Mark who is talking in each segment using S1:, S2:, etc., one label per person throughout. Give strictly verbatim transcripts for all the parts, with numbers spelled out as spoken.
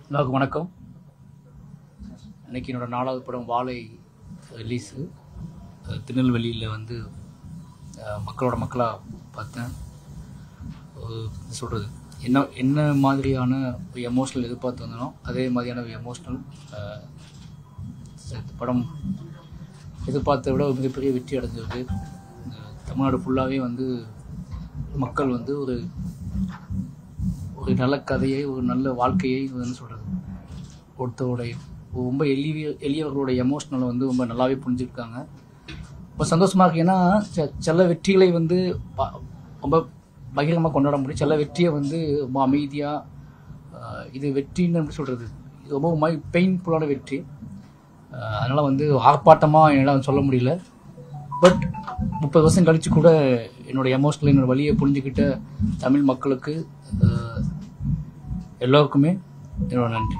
S1: எல்லாருக்கும் வணக்கம். இன்றைக்கி என்னோடய நாலாவது படம் வாழை ரிலீஸு. திருநெல்வேலியில் வந்து மக்களோட மக்களாக பார்த்தேன். சொல்கிறது என்ன என்ன மாதிரியான ஒரு எமோஷ்னல் எதிர்பார்த்து வந்தாலும் அதே மாதிரியான ஒரு எமோஷ்னல் படம் எதிர்பார்த்த விட ஒரு மிகப்பெரிய வெற்றி அடைஞ்சிருக்கு. தமிழ்நாடு ஃபுல்லாகவே வந்து மக்கள் வந்து ஒரு ஒரு நல்ல கதையை, ஒரு நல்ல வாழ்க்கையை என்ன சொல்கிறது, ஒருத்தருடைய ரொம்ப எளிய எளியவர்களோட எமோஷ்னலை வந்து ரொம்ப நல்லாவே புரிஞ்சுருக்காங்க. ரொம்ப சந்தோஷமாக இருக்குது. ஏன்னா சில வெற்றிகளை வந்து ரொம்ப பகிரமாக கொண்டாட முடியும், சில வெற்றியை வந்து ரொம்ப அமைதியாக இது வெற்றின்னு எப்படி சொல்கிறது, இது ரொம்ப மை பெயின்ஃபுல்லான வெற்றி. அதனால் வந்து ஆர்ப்பாட்டமாக என்னால் சொல்ல முடியல. பட் முப்பது வருஷம் கழித்து கூட என்னோடய எமோஷ்னல் என்னோடய வழியை புரிஞ்சுக்கிட்ட தமிழ் மக்களுக்கு எல்லோருக்குமே என்னோட நன்றி.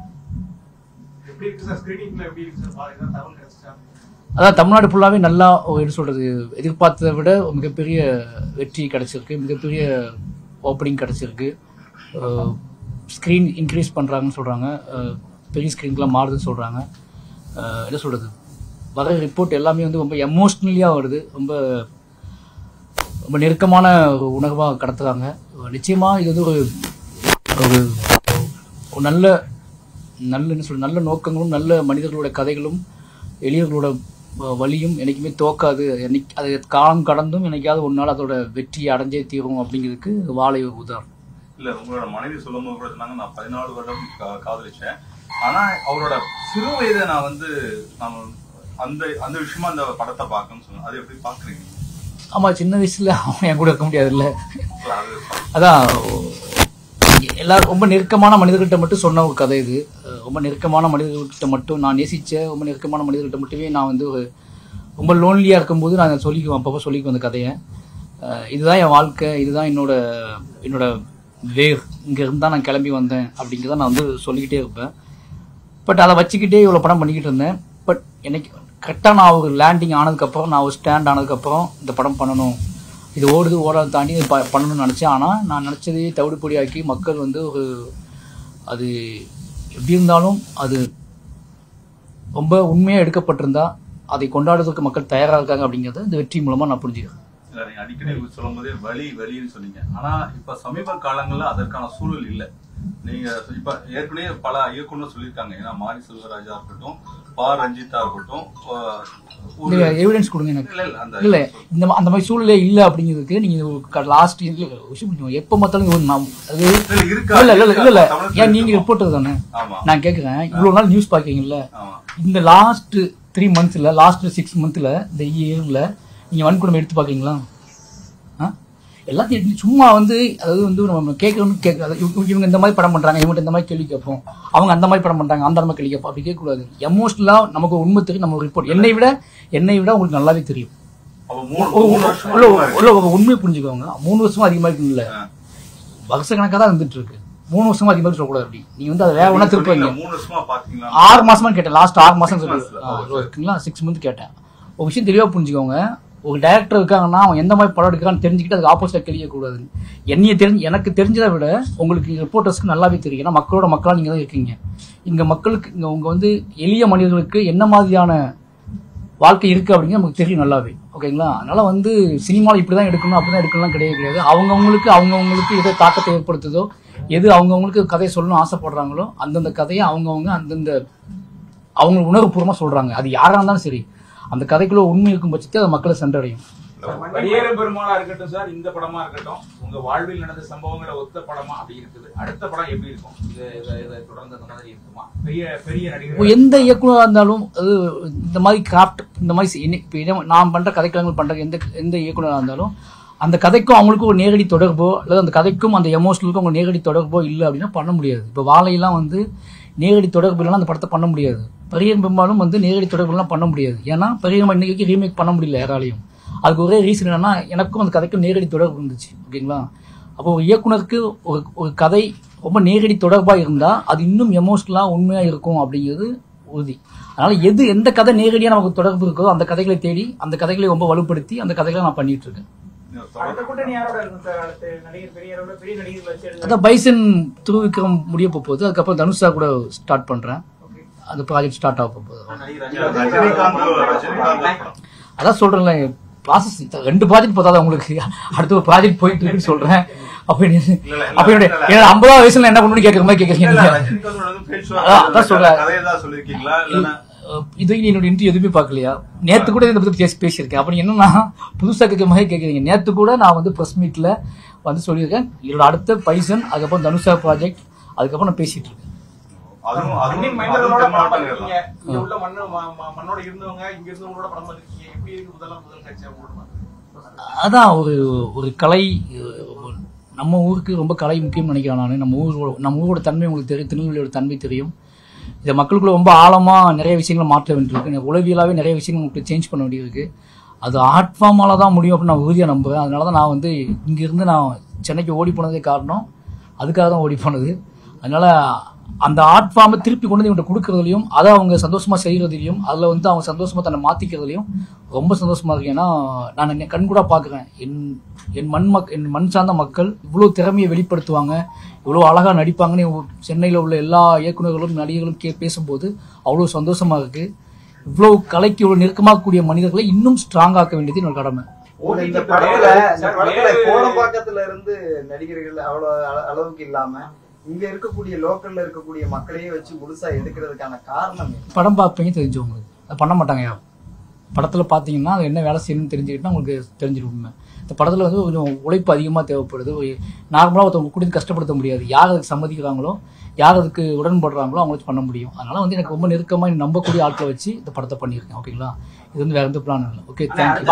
S1: அதான் தமிழ்நாடு ஃபுல்லாகவே நல்லா என்ன சொல்கிறது, எதிர்பார்த்ததை விட மிகப்பெரிய வெற்றி கிடச்சிருக்கு, மிகப்பெரிய ஓப்பனிங் கிடச்சிருக்கு. ஸ்க்ரீன் இன்க்ரீஸ் பண்ணுறாங்கன்னு சொல்கிறாங்க, பெரிய ஸ்க்ரீனுக்குலாம் மாறுதுன்னு சொல்கிறாங்க. என்ன சொல்கிறது, வர ரிப்போர்ட் எல்லாமே வந்து ரொம்ப எமோஷ்னலியாக வருது, ரொம்ப ரொம்ப நெருக்கமான ஒரு உணர்வாக கடத்துகிறாங்க. நிச்சயமாக இது வந்து ஒரு ஒரு நல்ல நல்ல என்ன சொல்ற நல்ல நோக்கங்களும் நல்ல மனிதர்களோட கதைகளும் எளியவர்களோட வழியும் என்றைக்குமே தோக்காது. என்னைக்கு அது காலம் கடந்தும் என்னைக்காவது ஒரு நாள் அதோட வெற்றியை அடைஞ்சே தீரும் அப்படிங்கிறதுக்கு வாழை ஒரு உதாரணம்.
S2: இல்லை, உங்களோட மனைவி சொல்லும் போது கூட சொன்னாங்க, நான் பதினாலு வருடம் காதலிச்சேன், ஆனால் அவரோட சிறு வயதை நான் வந்து நான் அந்த அந்த விஷயமா அந்த படத்தை பார்க்கணும்னு சொன்னேன். அது எப்படி பார்க்குறீங்க?
S1: ஆமாம், சின்ன வயசில் அவன் என் கூட இருக்க முடியாதுல்ல. அதான் எல்லாரும் ரொம்ப நெருக்கமான மனிதர்கிட்ட மட்டும் சொன்ன ஒரு கதை இது. ரொம்ப நெருக்கமான மனிதர்கள்கிட்ட மட்டும் நான் நேசித்த ரொம்ப நெருக்கமான மனிதர்கிட்ட மட்டுமே நான் வந்து ரொம்ப லோன்லியாக இருக்கும்போது நான் சொல்லிக்குவேன், அப்பப்போ சொல்லிக்குவேன் அந்த கதையை. இதுதான் என் வாழ்க்கை, இதுதான் என்னோட என்னோட வேர், இங்கே இருந்தால் நான் கிளம்பி வந்தேன் அப்படிங்கிறத நான் வந்து சொல்லிக்கிட்டே இருப்பேன். பட் அதை வச்சுக்கிட்டே இவ்வளோ படம் பண்ணிக்கிட்டு இருந்தேன். பட் எனக்கு கரெக்டாக நான் ஒரு லேண்டிங் ஆனதுக்கப்புறம், நான் ஒரு ஸ்டாண்ட் ஆனதுக்கப்புறம் இந்த படம் பண்ணணும், இது ஓடுது ஓடாத தாண்டி ப பண்ணணும்னு நினச்சேன். ஆனால் நான் நினச்சதே தவிடுபொடி ஆக்கி மக்கள் வந்து ஒரு அது எப்படி இருந்தாலும் அது ரொம்ப உண்மையாக எடுக்கப்பட்டிருந்தா அதை கொண்டாடுறதுக்கு மக்கள் தயாராக இருக்காங்க அப்படிங்கிறத இந்த வெற்றி மூலமாக நான் புரிஞ்சுக்கிறேன்.
S2: நீங்கள் அடிக்கடி சொல்லும் போதே வலி வலின்னு சொன்னீங்க, ஆனால் இப்போ சமீப காலங்களில் அதற்கான சூழல் இல்லை. நீங்க இப்ப ஏற்கனவே பல இயக்குனர் சொல்லியிருக்காங்க, ஏன்னா மாரி செல்வராஜா இருக்கட்டும், பா ரஞ்சிதா இருக்கட்டும்,
S1: எவிடன்ஸ் கொடுங்க எனக்கு. இல்ல இந்த அந்த மாதிரி சூழ்நிலை இல்ல அப்படிங்கிறதுக்கு நீங்க லாஸ்ட் எப்ப பார்த்தாலும் இல்ல இல்ல இல்ல இல்ல ஏன் நீங்க ரிப்போர்ட்டர் தானே, நான் கேக்குறேன். இவ்வளவு நாள் நியூஸ் பாக்கீங்கல்ல, இந்த லாஸ்ட் த்ரீ மந்த்ஸ்ல லாஸ்ட் சிக்ஸ் மந்த்ல இந்த இயர்ல நீங்க வன்கொடுமை எடுத்து பாக்கீங்களா? எல்லாத்தையும் சும்மா வந்து அதாவது வந்து நம்ம கேட்கணும்னு கேட்க, இவங்க இந்த மாதிரி படம் பண்றாங்க, இவங்க இந்த மாதிரி கேள்வி கேட்போம், அவங்க அந்த மாதிரி படம் பண்றாங்க, அந்த மாதிரி கேள்வி கேட்போம், அப்படி கேட்கக்கூடாது. எமோஷனலா நமக்கு உண்மை தெரியும், நம்ம ரிப்போர்ட் என்னை விட என்னை விட உங்களுக்கு நல்லாவே தெரியும். உண்மையை புரிஞ்சுக்கோங்க. மூணு வருஷமா அதிகமா இருக்கு இல்ல, வருஷ கணக்காக தான் இருந்துட்டு இருக்கு. மூணு வருஷமா அதிகமாக சொல்லக்கூடாது. அப்படி நீங்க வந்து அதை வேற ஒன்னா திருப்பீங்க. ஆறு மாசமா கேட்டேன், லாஸ்ட் ஆறு மாசம் இருக்குங்களா, சிக்ஸ் மந்த் கேட்டேன். ஒரு விஷயம் தெளிவா புரிஞ்சுக்கோங்க. ஒரு டைரக்டர் இருக்காங்கன்னா அவன் எந்த மாதிரி படம் எடுக்கிறான்னு தெரிஞ்சுக்கிட்டு அதுக்கு ஆப்போசிட்டா கேட்கக்கூடாது. என்னைய தெரிஞ்சு எனக்கு தெரிஞ்சதை விட உங்களுக்கு ரிப்போர்ட்டர்ஸ்க்கு நல்லாவே தெரியும். ஏன்னா மக்களோட மக்களா நீங்க தான் இருக்கீங்க. இங்க மக்களுக்கு இங்க உங்க வந்து எளிய மனிதர்களுக்கு என்ன மாதிரியான வாழ்க்கை இருக்கு அப்படிங்கிறது நமக்கு தெரியும் நல்லாவே. ஓகேங்களா? அதனால வந்து சினிமாவில் இப்படிதான் எடுக்கணும் அப்படிதான் எடுக்கலாம் கிடையாது கிடையாது. அவங்கவுங்களுக்கு அவங்கவுங்களுக்கு எதை தாக்கத்தை ஏற்படுத்துதோ, எது அவங்கவுங்களுக்கு கதையை சொல்லணும்னு ஆசைப்படுறாங்களோ அந்தந்த கதையை அவங்கவுங்க அந்தந்த அவங்க உணர்வுபூர்வமா சொல்றாங்க. அது யாரா இருந்தாலும் சரி, அந்த கதைக்குள்ள உண்மை இருக்கும் பட்சத்தை அது மக்களை சென்றடையும்.
S3: பரியேறும் பெருமாளா இருக்கட்டும் சார், இந்த படமா இருக்கட்டும், உங்க வாழ்வில் நடந்த சம்பவங்களை ஒத்த படமா அப்படி இருக்குது. அடுத்த படம் எப்படி இருக்கும்? தொடர்ந்து அந்த மாதிரி இருக்குமா? பெரிய பெரிய நடிகர்
S1: எந்த இயக்குனராக இருந்தாலும் அது இந்த மாதிரி கிராஃப்ட் இந்த மாதிரி நான் பண்ற கதைக்களங்கள் பண்ற எந்த எந்த இயக்குனராக இருந்தாலும் அந்த கதைக்கும் அவங்களுக்கும் ஒரு நேரடி தொடர்போ அல்லது அந்த கதைக்கும் அந்த எமோஷனலுக்கும் அவங்க நேரடி தொடர்போ இல்லை அப்படின்னா பண்ண முடியாது. இப்போ வாழையெல்லாம் வந்து நேரடி தொடர்பு இல்லைன்னா அந்த படத்தை பண்ண முடியாது. பரியேறும் பெருமாளும் வந்து நேரடி தொடர்புலாம் பண்ண முடியாது. ஏன்னா பரியேறும் இன்னைக்கு ரீமேக் பண்ண முடியல யாராலையும். அதுக்கு ஒரே ரீசன் என்னன்னா, எனக்கும் அந்த கதைக்கும் நேரடி தொடர்பு இருந்துச்சு. ஓகேங்களா? அப்போ ஒரு இயக்குனருக்கு ஒரு ஒரு கதை ரொம்ப நேரடி தொடர்பாக இருந்தால் அது இன்னும் எமோஷனலாக உண்மையாக இருக்கும் அப்படிங்கிறது உறுதி. அதனால எது எந்த கதை நேரடியாக நமக்கு தொடர்பு இருக்கோ அந்த கதைகளை தேடி அந்த கதைகளை ரொம்ப வலுப்படுத்தி அந்த கதைகளை நான் பண்ணிட்டு இருக்கேன். அதான் பைசன் திருவிக்ரம் முடிய போகுது. அதுக்கப்புறம் தனுஷா கூட ஸ்டார்ட் பண்றேன். அந்த ப்ராஜெக்ட் ஸ்டார்ட் ஆக போகுது. அதான் சொல்றேன்ல, ப்ராசஸ் ரெண்டு ப்ராஜெக்ட் பார்த்தா உங்களுக்கு அடுத்த ஒரு ப்ராஜெக்ட் போயிட்டு இருக்குன்னு சொல்றேன். அப்ப அப்ப என்னோட ஐம்பதாவது வயசுல என்ன பண்ணணும்னு கேட்கற மாதிரி கேட்கறீங்க. அதான் சொல்றேன், இது என்னோட இன்டர்வியூ எதுவுமே பார்க்கலையா? நேத்து கூட இதை பத்தி பேசி பேசியிருக்கேன். அப்ப என்னன்னா புதுசா கேட்க மாதிரி கேட்கறீங்க. நேத்து கூட நான் வந்து பிரஸ் மீட்ல வந்து சொல்லியிருக்கேன், என்னோட அடுத்த பைசன், அதுக்கப்புறம் தனுஷா ப்ராஜெக்ட், அதுக்கப்புறம் நான் பேசிட்டு இருக்கேன். அதான் ஒரு ஒரு கலை, நம்ம ஊருக்கு ரொம்ப கலை முக்கியம் நினைக்கிறேன் நான். நம்ம ஊர் நம்ம ஊரோட தன்மை உங்களுக்கு தெரியும், திருநெல்வேலியோட தன்மை தெரியும். இதை மக்களுக்குள்ள ரொம்ப ஆழமா நிறைய விஷயங்களை மாற்ற வேண்டியிருக்கு. உளவியலாவே நிறைய விஷயங்கள் உங்களுக்கு சேஞ்ச் பண்ண வேண்டியிருக்கு. அது ஆர்ட் ஃபார்மால தான் முடியும் அப்படின்னு நான் உறுதியாக நம்புவேன். அதனாலதான் நான் வந்து இங்கிருந்து நான் சென்னைக்கு ஓடி போனதே காரணம் அதுக்காக தான் ஓடி போனது. அதனால அந்த ஆர்ட் ஃபார்மை திருப்பி கொண்டு வந்து இவங்க கொடுக்கறதுலையும், அதை அவங்க சந்தோஷமா செய்யறதுலையும், அதுல வந்து அவங்க சந்தோஷமா தன்னை மாத்திக்கிறதுலையும் ரொம்ப சந்தோஷமா இருக்கு. ஏன்னா நான் கண்கூட பாக்குறேன், என் என் மண் மக் என் மண் சார்ந்த மக்கள் இவ்வளவு திறமையை வெளிப்படுத்துவாங்க, இவ்வளவு அழகா நடிப்பாங்கன்னு சென்னையில உள்ள எல்லா இயக்குநர்களும் நடிகர்களும் கே பேசும்போது அவ்வளவு சந்தோஷமா இருக்கு. இவ்வளவு கலைக்கு இவ்வளவு நெருக்கமாகக்கூடிய மனிதர்களை இன்னும் ஸ்ட்ராங் ஆக்க வேண்டியது என்னோட கடமை.
S4: இந்த படத்துல கோடம்பாக்கத்துல இருந்து நடிகர்கள் அவ்வளவு அளவுக்கு இல்லாம இங்க இருக்கக்கூடிய லோக்கல்ல இருக்கக்கூடிய மக்களையே வச்சு முழுசா எடுக்கிறதுக்கான காரணம்
S1: படம் பார்ப்பீங்க தெரிஞ்சவங்களுக்கு. அது பண்ண மாட்டாங்க. படத்துல பாத்தீங்கன்னா அது என்ன வேலை செய்யணும்னு தெரிஞ்சுக்கிட்டா உங்களுக்கு தெரிஞ்சிருக்குமே. இந்த படத்துல வந்து கொஞ்சம் உழைப்பு அதிகமா தேவைப்படுது. நார்மலா ஒருத்தவங்க கொடுத்து கஷ்டப்படுத்த முடியாது. யார் அதுக்கு சம்மதிக்கிறாங்களோ, யார் அதுக்கு உடன்படுறாங்களோ அவங்க வச்சு பண்ண முடியும். அதனால வந்து எனக்கு ரொம்ப நெருக்கமா நம்பக்கூடிய ஆட்களை வச்சு இந்த படத்தை பண்ணியிருக்கேன். ஓகேங்களா, இது வந்து வேற எந்த பிளான் இல்லை. Okay, thank you.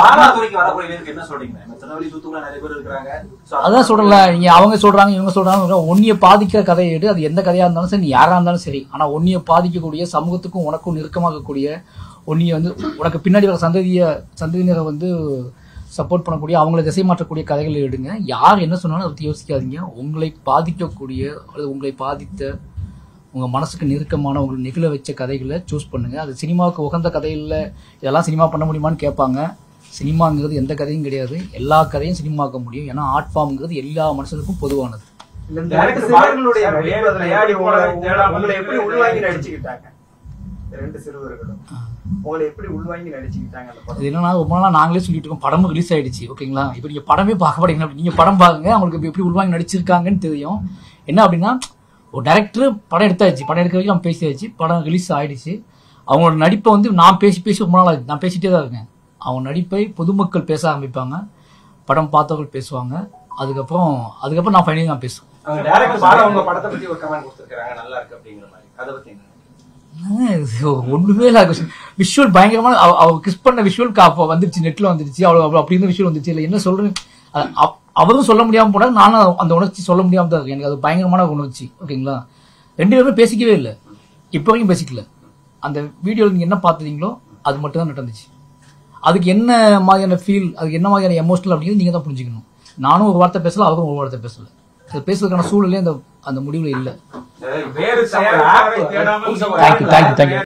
S1: அதான் சொல்றல, நீங்க அவங்க சொல்றாங்க இவங்க சொல்றாங்க, ஒன்னிய பாதிக்கிற கதையை எடு. அது எந்த கதையா இருந்தாலும் சரி, நீ யாரா இருந்தாலும் சரி. ஆனா ஒன்னிய பாதிக்கக்கூடிய, சமூகத்துக்கும் உனக்கும் நெருக்கமாகக்கூடிய, ஒன்னிய வந்து உனக்கு பின்னாடி வர சந்ததிய சந்ததியினரை வந்து சப்போர்ட் பண்ணக்கூடிய, அவங்களை திசை மாற்றக்கூடிய கதைகளை எடுங்க. யார் என்ன சொன்னாலும் அதை யோசிக்காதீங்க. உங்களை பாதிக்கக்கூடிய அல்லது உங்களை பாதித்த, உங்க மனசுக்கு நெருக்கமான, உங்களை நெகிழ வச்ச கதைகளை சூஸ் பண்ணுங்க. அது சினிமாவுக்கு உகந்த கதையில் இதெல்லாம் சினிமா பண்ண முடியுமான்னு கேட்பாங்க. சினிமாங்கிறது எந்த கதையும் கிடையாது, எல்லா கதையும் சினிமாக்க முடியும். ஏன்னா ஆர்ட் ஃபார்ம்ங்கிறது எல்லா மனுஷனுக்கும் பொதுவானது.
S4: ரெண்டு சிறுவர்களும் உங்களை எப்படி உள்வாங்கி நடிச்சுக்கிட்டாங்க?
S1: அது என்னன்னா, ரொம்ப நாளா நாங்களே சொல்லிட்டு இருக்கோம், படமும் ரிலீஸ் ஆயிடுச்சு. ஓகேங்களா, இப்ப நீங்க படமே பார்க்க மாட்டீங்க. நீங்க படம் பாருங்க, அவங்களுக்கு எப்படி உள்வாங்கி நடிச்சிருக்காங்கன்னு தெரியும். என்ன அப்படின்னா, ஒரு டைரக்டர் படம் எடுத்தாச்சு, படம் எடுக்க வரைக்கும் நம்ம பேசியாச்சு, படம் ரிலீஸ் ஆயிடுச்சு. அவங்களோட நடிப்பை வந்து நான் பேசி பேசி ரொம்ப நாள் ஆச்சு, நான் பேசிட்டே தான் இருக்கேன். அவங்க நடிப்பை பொதுமக்கள் பேச ஆரம்பிப்பாங்க, படம் பார்த்தவர்கள் பேசுவாங்க. அதுக்கப்புறம் அதுக்கப்புறம் நான் ஃபைனலி நான் பேசுவேன். ஒண்ணுமே இல்ல, விஷுவல் பயங்கரமான, அவ கிஸ் பண்ண விஷுவல் வந்துருச்சு, நெட்ல வந்துருச்சு, அவ்வளவு அப்படி இருந்த விஷுவல் வந்துருச்சு. இல்ல என்ன சொல்றேன், அவரும் சொல்ல முடியாம போனா நானும் அந்த உணர்ச்சி சொல்ல முடியாம தான் இருக்கு. எனக்கு அது பயங்கரமான உணர்ச்சி. ஓகேங்களா, ரெண்டு பேருமே பேசிக்கவே இல்லை, இப்ப வரைக்கும் பேசிக்கல. அந்த வீடியோல நீங்க என்ன பாத்துறீங்களோ அது மட்டும் தான் நடந்துச்சு. அதுக்கு என்ன மாதிரியான ஃபீல், அதுக்கு என்ன மாதிரியான எமோஷனல் அப்படிங்கிறது நீங்க தான் புரிஞ்சுக்கணும். நானும் ஒரு வார்த்தை பேசல, அவரும் ஒரு வார்த்தை பேசல. பேசுறதுக்கான சூழ்நிலை அந்த அந்த முடிவுல இல்ல. Thank you thank you thank you.